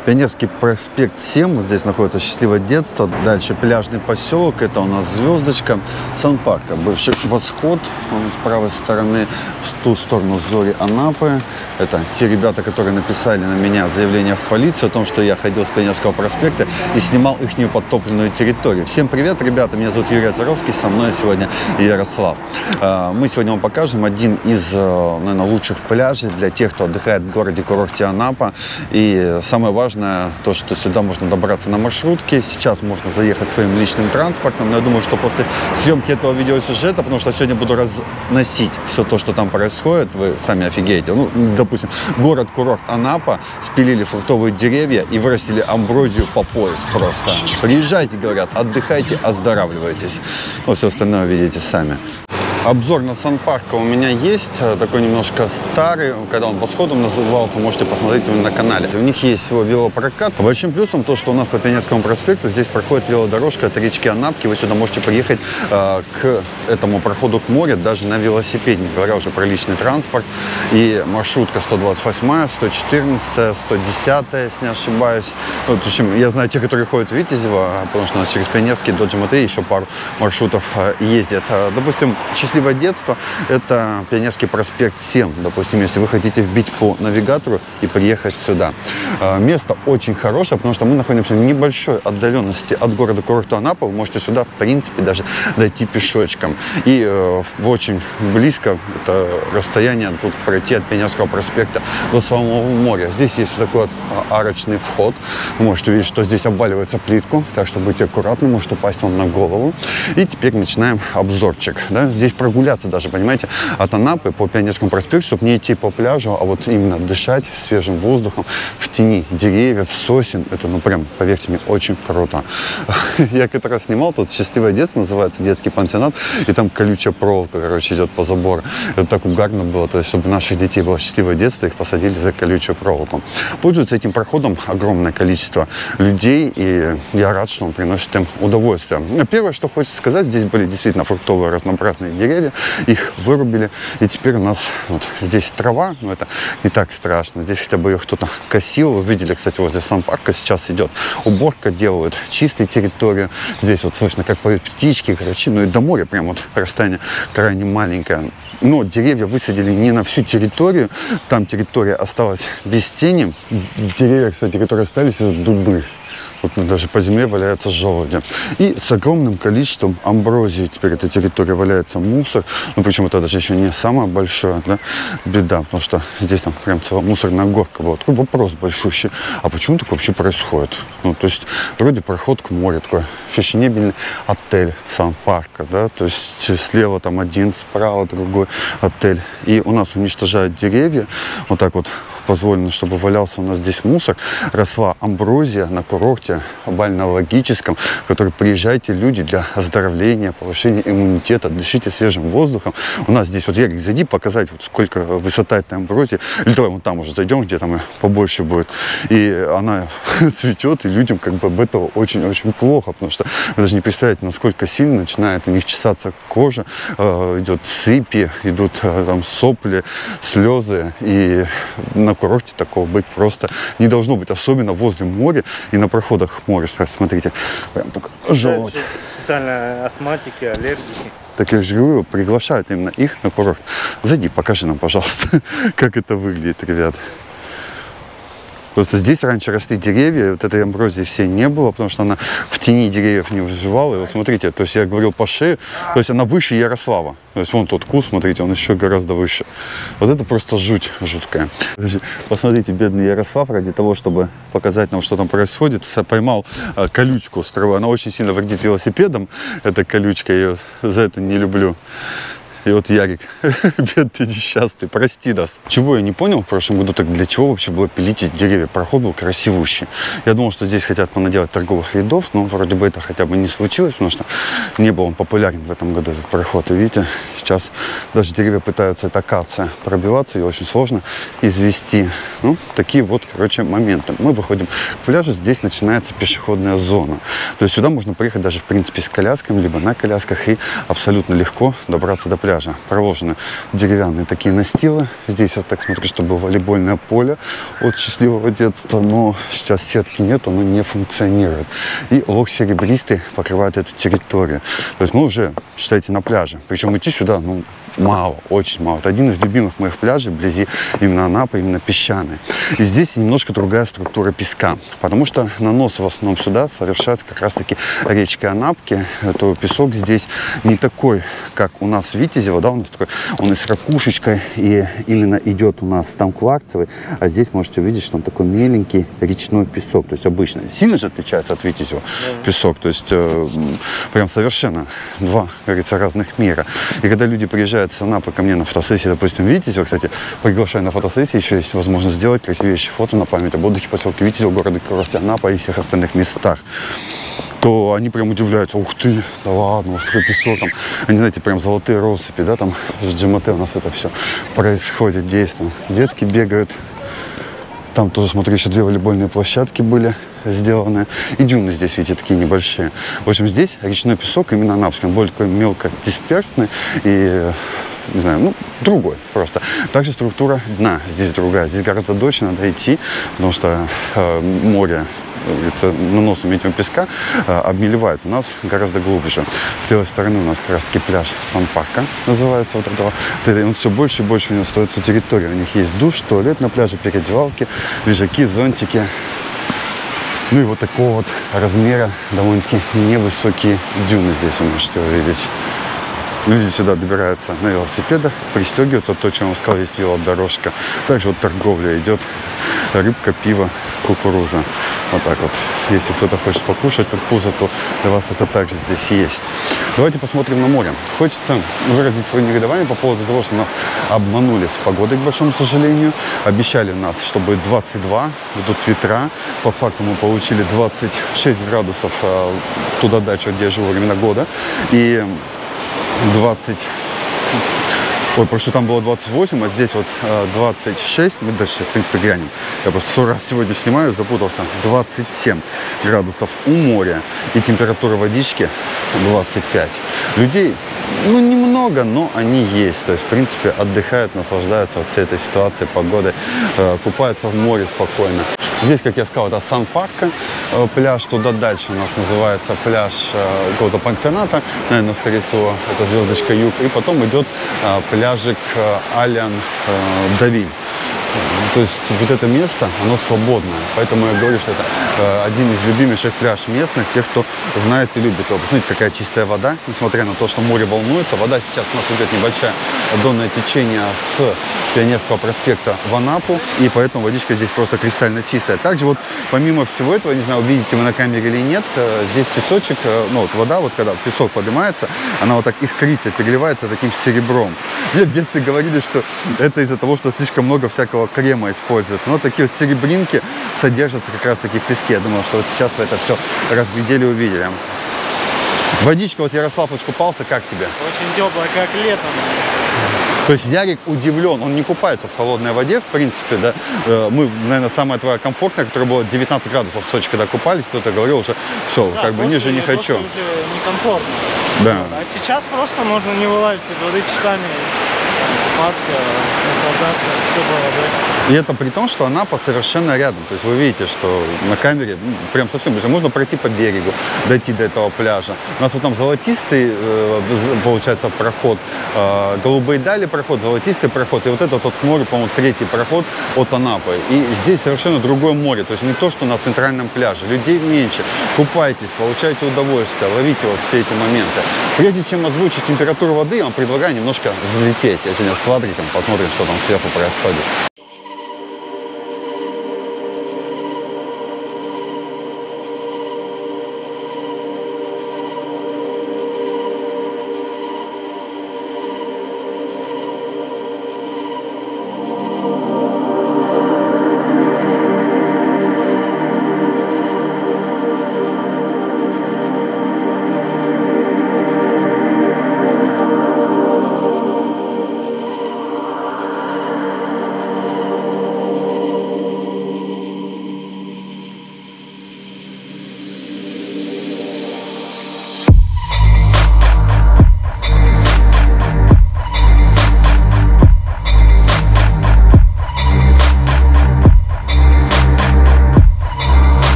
Пионерский проспект 7, вот здесь находится «Счастливое детство». Дальше пляжный поселок, это у нас Звездочка. Сан-Парко, бывший Восход, он с правой стороны, в ту сторону Зори Анапы. Это те ребята, которые написали на меня заявление в полицию о том, что я ходил с Пионерского проспекта и снимал ихнюю подтопленную территорию. Всем привет, ребята, меня зовут Юрий Азаровский, со мной сегодня Ярослав. Мы сегодня вам покажем один из, наверное, лучших пляжей для тех, кто отдыхает в городе-курорте Анапа. И самое важное, то, что сюда можно добраться на маршрутке. Сейчас можно заехать своим личным транспортом. Но я думаю, что после съемки этого видеосюжета, потому что сегодня буду разносить все то, что там происходит, вы сами офигеете. Ну, допустим, город-курорт Анапа, спилили фруктовые деревья и вырастили амброзию по пояс просто. Приезжайте, говорят, отдыхайте, оздоравливайтесь. Ну, все остальное видите сами. Обзор на Сан-Парко у меня есть, такой немножко старый, когда он Восходом назывался, можете посмотреть у меня на канале. У них есть свой велопрокат. Большим плюсом то, что у нас по Пионерскому проспекту здесь проходит велодорожка от речки Анапки. Вы сюда можете приехать к этому проходу к морю даже на велосипеде, не говоря уже про личный транспорт. И маршрутка 128, 114, 110, если не ошибаюсь. Вот, в общем, я знаю те, которые ходят в Витязево, потому что у нас через Пионерский, до ГМТ еще пару маршрутов ездят. Допустим, «Счастливое детство» — это Пионерский проспект 7, допустим, если вы хотите вбить по навигатору и приехать сюда. Место очень хорошее, потому что мы находимся в небольшой отдаленности от города-курорта Анапа. Вы можете сюда, в принципе, даже дойти пешочком. И очень близко это расстояние тут пройти от Пионерского проспекта до самого моря. Здесь есть такой вот арочный вход. Вы можете увидеть, что здесь обваливается плитку, так что будьте аккуратны, может упасть вам на голову. И теперь начинаем обзорчик. Да? Здесь прогуляться даже, понимаете, от Анапы по Пионерскому проспекту, чтобы не идти по пляжу, а вот именно дышать свежим воздухом в тени деревьев, сосен. Это, ну, прям, поверьте мне, очень круто. Я как-то раз снимал, тут «Счастливое детство» называется, детский пансионат, и там колючая проволока, короче, идет по забору. Это так угарно было, то есть, чтобы у наших детей было счастливое детство, их посадили за колючую проволоку. Пользуются этим проходом огромное количество людей, и я рад, что он приносит им удовольствие. Первое, что хочется сказать, здесь были действительно фруктовые разнообразные деревья, их вырубили, и теперь у нас вот здесь трава, но это не так страшно, здесь хотя бы ее кто-то косил. Вы видели, кстати, возле Сан-Парко сейчас идет уборка, делают чистые территорию, здесь вот слышно, как поют птички, короче, ну и до моря прям вот расстояние крайне маленькое. Но деревья высадили не на всю территорию, там территория осталась без тени. Деревья, кстати, которые остались, это дубы. Вот даже по земле валяются желуди. И с огромным количеством амброзии теперь эта территория валяется мусор. Ну, причем это даже еще не самая большая, да, беда, потому что здесь там прям целая мусорная горка была. Такой вопрос большущий. А почему так вообще происходит? Ну, то есть вроде проход к морю, такой фешенебельный отель Сан-Парко, да, то есть слева там один, справа другой отель. И у нас уничтожают деревья. Вот так вот позволено, чтобы валялся у нас здесь мусор. Росла амброзия на курорте бальнеологическом, в который приезжайте люди для оздоровления, повышения иммунитета, дышите свежим воздухом. У нас здесь, вот, Ярик, зайди показать, вот сколько высота этой амброзии. Или давай вон там уже зайдем, где там побольше будет. И она цветет, и людям как бы об этого очень-очень плохо, потому что вы даже не представляете, насколько сильно начинает у них чесаться кожа, идет сыпи, идут там сопли, слезы. И на курорте такого быть просто не должно быть, особенно возле моря и на проходах к морю. Смотрите, прям так желудь. Специально астматики, аллергики. Так я же говорю, приглашают именно их на курорт. Зайди, покажи нам, пожалуйста, как это выглядит, ребят. Просто здесь раньше росли деревья, вот этой амброзии всей не было, потому что она в тени деревьев не выживала. И вот смотрите, то есть я говорил по шее, то есть она выше Ярослава. То есть вон тот куст, смотрите, он еще гораздо выше. Вот это просто жуть жуткая. Посмотрите, бедный Ярослав, ради того, чтобы показать нам, что там происходит, поймал колючку с травы. Она очень сильно вредит велосипедам, эта колючка, я ее за это не люблю. И вот Ярик, бедный несчастный, прости нас. Чего я не понял в прошлом году, так для чего вообще было пилить эти деревья? Проход был красивущий. Я думал, что здесь хотят понаделать торговых рядов, но вроде бы это хотя бы не случилось, потому что не был он популярен в этом году, этот проход. И видите, сейчас даже деревья пытаются, это акация, пробиваться, и очень сложно извести. Ну, такие вот, короче, моменты. Мы выходим к пляжу, здесь начинается пешеходная зона. То есть сюда можно приехать даже, в принципе, с колясками, либо на колясках, и абсолютно легко добраться до пляжа. пляжа проложены деревянные такие настилы. Здесь, я так смотрю, что было волейбольное поле от счастливого детства, но сейчас сетки нет, оно не функционирует. И лог серебристый покрывает эту территорию. То есть мы уже, считайте, на пляже. Причем идти сюда, ну, мало, очень мало. Это один из любимых моих пляжей вблизи именно Анапы, именно песчаный. И здесь немножко другая структура песка, потому что нанос в основном сюда совершается как раз-таки речкой Анапки. То песок здесь не такой, как у нас в Витязево, да, у нас такой, он и с ракушечкой, и именно идет у нас там кварцевый, а здесь можете увидеть, что он такой меленький речной песок, то есть обычный. Сильно же отличается от Витязева песок, то есть прям совершенно два, как говорится, разных мира. И когда люди приезжают с Анапы ко мне на фотосессии, допустим, в Витязево, кстати, приглашаю на фотосессии, еще есть возможность сделать красивейшие фото на память об отдыхе поселке Витязево, города курорте Анапа и всех остальных местах, то они прям удивляются: ух ты, да ладно, у вас такой песок, там, они, знаете, прям золотые россыпи, да, там с ГМТ у нас это все происходит, действие. Детки бегают, там тоже, смотрю, еще 2 волейбольные площадки были сделаны, и дюны здесь, видите, такие небольшие. В общем, здесь речной песок именно анапский, он более такой мелко дисперсный и, не знаю, ну, другой просто. Также структура дна здесь другая, здесь гораздо дольше надо идти, потому что море, наносом этим песка обмелевает у нас гораздо глубже. С левой стороны у нас как раз таки пляж Сан-Парка называется вот этого отеля. Он все больше и больше у него остается территория. У них есть душ, туалет на пляже, переодевалки, лежаки, зонтики. Ну и вот такого вот размера довольно-таки невысокие дюны здесь вы можете увидеть. Люди сюда добираются на велосипедах, пристегиваются. То, что я вам сказал, есть велодорожка. Также вот торговля идет. Рыбка, пиво, кукуруза. Вот так вот. Если кто-то хочет покушать арбуза, то для вас это также здесь есть. Давайте посмотрим на море. Хочется выразить свое негодование по поводу того, что нас обманули с погодой, к большому сожалению. Обещали нас, что будет 22, будут ветра. По факту мы получили 26 градусов туда дальше, где я живу, времена года. И 20... Ой, прошу, там было 28, а здесь вот 26. Мы дальше, в принципе, глянем. Я просто 100 раз сегодня снимаю, запутался. 27 градусов у моря. И температура водички 25. Людей, ну, немного, но они есть. То есть, в принципе, отдыхают, наслаждаются вот всей этой ситуацией, погодой. Купаются в море спокойно. Здесь, как я сказал, это Сан-Парка пляж. Туда дальше у нас называется пляж какого-то пансионата. Наверное, скорее всего, это звездочка Юг. И потом идет пляжик Альян-Давиль. То есть вот это место, оно свободное. Поэтому я говорю, что это один из любимейших пляж местных, тех, кто знает и любит его. Посмотрите, какая чистая вода, несмотря на то, что море волнуется. Вода сейчас у нас идет небольшое донное течение с Пионерского проспекта в Анапу, и поэтому водичка здесь просто кристально чистая. Также вот помимо всего этого, не знаю, увидите вы на камере или нет, здесь песочек, ну вот вода, вот когда песок поднимается, она вот так искрится, переливается таким серебром. Мне в детстве говорили, что это из-за того, что слишком много всякого крема используется. Но такие вот серебринки содержатся как раз таки в песке. Я думаю, что вот сейчас вы это все разглядели, увидели. Водичка, вот Ярослав искупался, как тебе? Очень теплая, как летом. То есть Ярик удивлен, он не купается в холодной воде, в принципе, да. Мы, наверное, самая твоя комфортная, которая была 19 градусов в Сочи, когда купались, кто-то говорил уже, все, да, как бы ниже не хочу. Уже некомфортно. Да. А сейчас просто можно не вылазить из воды часами, купаться, наслаждаться теплой водой. И это при том, что Анапа совершенно рядом. То есть вы видите, что на камере прям совсем близко. Можно пройти по берегу, дойти до этого пляжа. У нас вот там золотистый, получается, проход, голубые дали проход, золотистый проход. И вот этот вот море, по-моему, 3-й проход от Анапы. И здесь совершенно другое море. То есть не то, что на центральном пляже. Людей меньше. Купайтесь, получайте удовольствие, ловите вот все эти моменты. Прежде чем озвучить температуру воды, я вам предлагаю немножко взлететь. Я сегодня с квадриком, посмотрим, что там сверху происходит.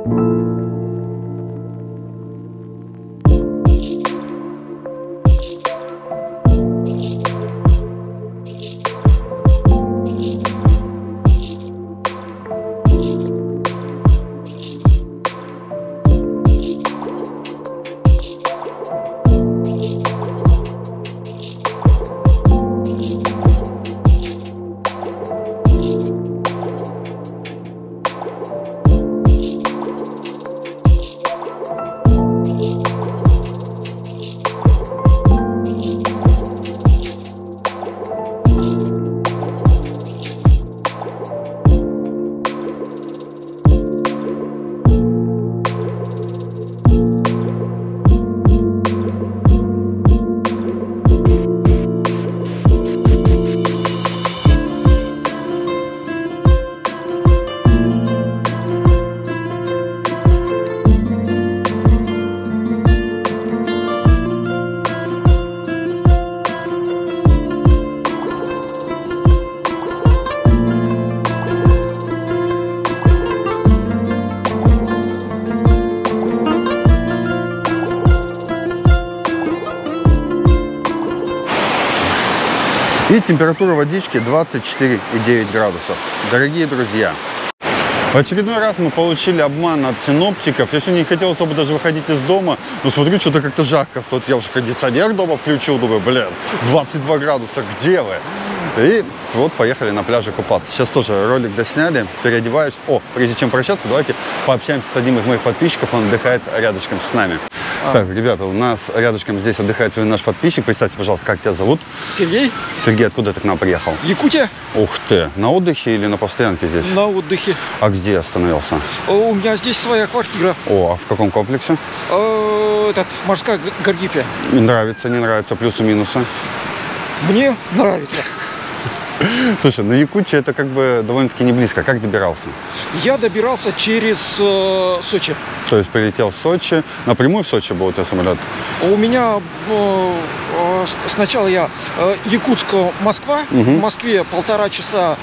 И температура водички 24,9 градусов. Дорогие друзья, в очередной раз мы получили обман от синоптиков. Я сегодня не хотел особо даже выходить из дома, но смотрю, что-то как-то жарко. Тут я уже кондиционер дома включил, думаю, блин, 22 градуса, где вы? И вот поехали на пляже купаться. Сейчас тоже ролик досняли, переодеваюсь. О, прежде чем прощаться, давайте пообщаемся с одним из моих подписчиков, он отдыхает рядышком с нами. Так, ребята, у нас рядышком здесь отдыхает сегодня наш подписчик. Представьте, пожалуйста, как тебя зовут? Сергей. Сергей, откуда ты к нам приехал? Якутия. Ух ты, на отдыхе или на постоянке здесь? На отдыхе. А где остановился? У меня здесь своя квартира. О, а в каком комплексе? Морская Гаргипия. Нравится, не нравится, плюсы-минусы? Мне нравится. Слушай, ну Якутия это как бы довольно-таки не близко. Как добирался? Я добирался через Сочи. То есть прилетел в Сочи. Напрямую в Сочи был у тебя самолет? У меня сначала я Якутск-Москва. В Москве 1,5 часа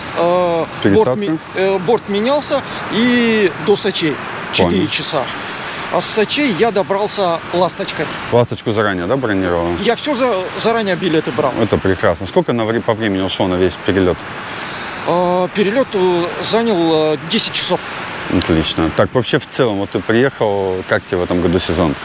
борт менялся. И до Сочи 4 часа. А с Сочи я добрался ласточкой. Ласточку заранее, да, бронировал? Я все заранее билеты брал. Это прекрасно. Сколько по времени ушел на весь перелет? Перелет занял 10 часов. Отлично. Так, вообще в целом, вот ты приехал, как тебе в этом году сезон?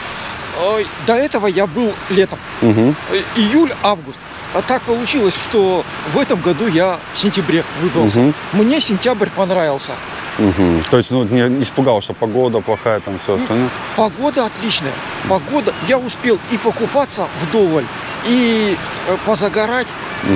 До этого я был летом. Июль-август. А так получилось, что в этом году я в сентябре выбрался. Мне сентябрь понравился. То есть, ну, не испугал, что погода плохая, там все остальное? Погода отличная. Погода. Я успел и покупаться вдоволь, и позагорать.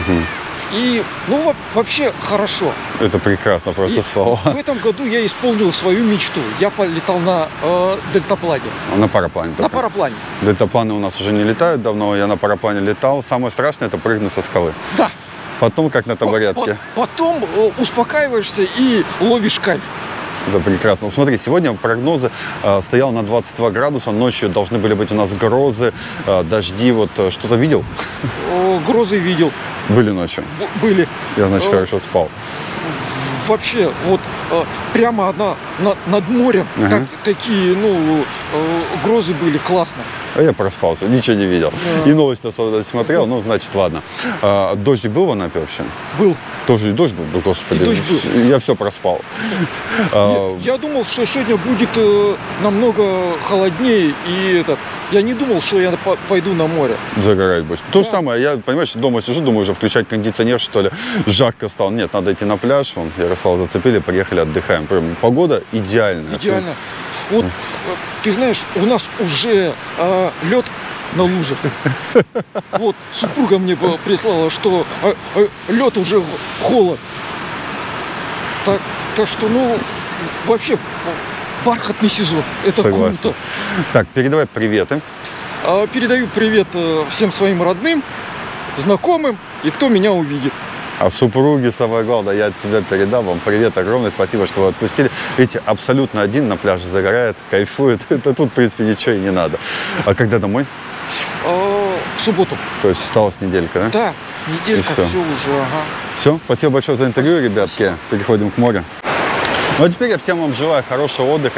И, ну, вообще хорошо. Это прекрасно, просто слова. В этом году я исполнил свою мечту. Я полетал на дельтаплане. На параплане? На параплане. Дельтапланы у нас уже не летают давно, я на параплане летал. Самое страшное – это прыгнуть со скалы. Да. Потом как на табуретке. Потом успокаиваешься и ловишь кайф. Да, прекрасно. Смотри, сегодня прогнозы стоял на 22 градуса. Ночью должны были быть у нас грозы, дожди. Вот что-то видел? Грозы видел. Были ночью? Были. Я, значит, хорошо спал. Вообще, вот прямо над морем такие, ну, грозы были, классно. А я проспался, ничего не видел. И новости особенно смотрел, ну, значит, ладно. Дождик был в Анапе вообще? Был. Тоже и дождь был? Да, господи, дождь был. Я все проспал. Я думал, что сегодня будет намного холоднее, и я не думал, что я пойду на море. Загорать больше. То же самое, я, понимаешь, дома сижу, думаю, уже включать кондиционер, что ли. Жарко стало. Нет, надо идти на пляж. Вон, Ярослава зацепили, приехали, отдыхаем. Прям погода идеальная. Идеально. Вот, ты знаешь, у нас уже лед на лужах. Вот, супруга мне прислала, что лед уже холод. Так что, ну, вообще, бархатный сезон. Это согласен. круто. Так, передавай приветы. Передаю привет всем своим родным, знакомым и кто меня увидит. А супруге самое главное, я от тебя передам вам привет огромный, спасибо, что вы отпустили. Видите, абсолютно один на пляже загорает, кайфует. Это тут, в принципе, ничего и не надо. А когда домой? В субботу. То есть осталась неделька, да? Да, неделька, все уже, ага. Все, спасибо большое за интервью, ребятки. Переходим к морю. Ну а теперь я всем вам желаю хорошего отдыха.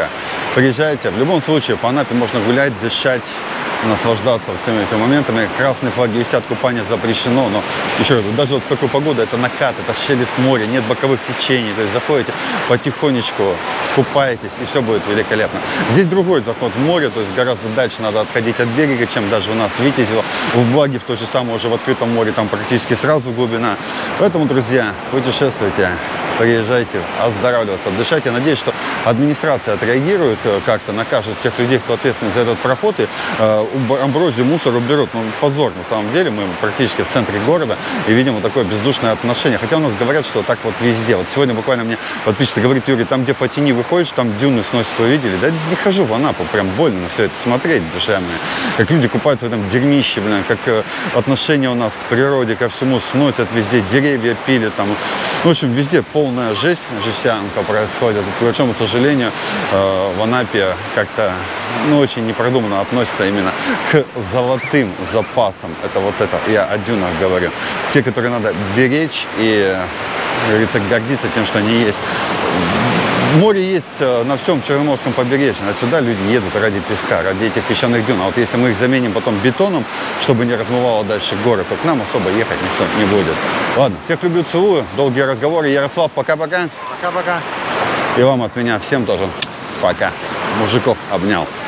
приезжайте. В любом случае, по Анапе можно гулять, дышать, наслаждаться всеми этими моментами. Красные флаги висят, купание запрещено, но еще раз, даже вот такой погода, это накат, это шелест моря, нет боковых течений, то есть заходите потихонечку, купаетесь, и все будет великолепно. Здесь другой заход в море, то есть гораздо дальше надо отходить от берега, чем даже у нас в Витязево. В Благе, в то же самое, уже в открытом море, там практически сразу глубина. Поэтому, друзья, путешествуйте, приезжайте оздоравливаться, отдышать. Я надеюсь, что администрация отреагирует как-то, накажет тех людей, кто ответственен за этот проход, и амброзию, мусор уберут. Ну, позор, на самом деле, мы практически в центре города и видим вот такое бездушное отношение. Хотя у нас говорят, что так вот везде. Вот сегодня буквально мне подписчик говорит: Юрий, там, где Фатини выходишь, там дюны сносят, вы видели? Да не хожу в Анапу, прям больно на все это смотреть, душа моя. Как люди купаются в этом дерьмище, блин, как отношение у нас к природе, ко всему сносят везде, деревья пилят там. В общем, везде полная жесть, жестянка происходит. К большому сожалению, в Анапе как-то, ну, очень непродуманно относятся именно к золотым запасам. Это вот это, я о дюнах говорю. Те, которые надо беречь и, как говорится, гордиться тем, что они есть. Море есть на всем Черноморском побережье, а сюда люди едут ради песка, ради этих песчаных дюн. А вот если мы их заменим потом бетоном, чтобы не размывало дальше горы, то к нам особо ехать никто не будет. Ладно, всех люблю, целую. Долгие разговоры. Ярослав, пока-пока. Пока-пока. И вам от меня всем тоже пока. Мужиков обнял.